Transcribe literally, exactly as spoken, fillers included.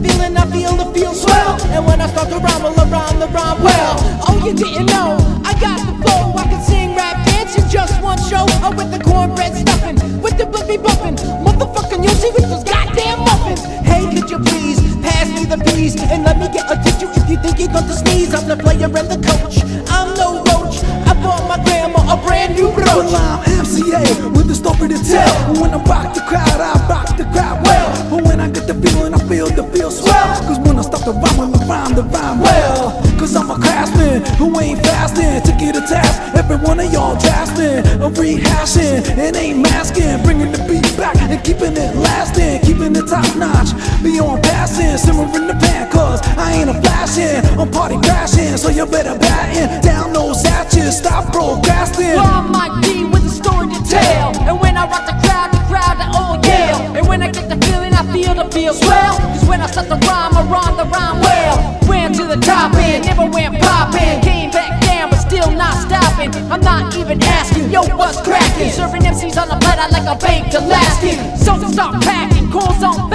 feeling, I feel the feel swell. And when I start to rhyme, well, I rhyme the rhyme well. Oh, you didn't know, I got the flow. I can sing, rap, dance in just one show. Oh, with the cornbread stuffing, with the boogie bumping, motherfucking Yoshi with those goddamn muffins. Hey, could you please pass me the peas and let me get a tissue if you think you're going to sneeze? I'm the player and the coach, I'm no roach. I bought my grandma a brand new brooch. Well, I'm M C A with a story to tell. When I rock the crowd, I rock the crowd well. But when I get the feeling, I feel the feel swell. Cause when I start to rhyme, I rhyme the rhyme well. Cause I'm a craftsman who ain't fasting to get a task. Every one of y'all drafting, I'm rehashing and ain't masking, bringing the beat back and keeping it lasting, keeping it top notch, beyond passing, simmering the pan. Cause I ain't a flashing, I'm party crashing, so you better batten down those hatches, stop procrastinating. Well, I'm Mike D with a story to tell, and when I rock the crowd, the crowd they all yell. And when I get the feeling, I feel the feel swell. Cause when I start to rhyme, I rhyme the rhyme well. Went to the top end, never went poppin', came back down but still not stopping. I'm not even asking, yo, what's cracking? Serving M Cs on the platter like a baked Alaskan. So start packing, calls on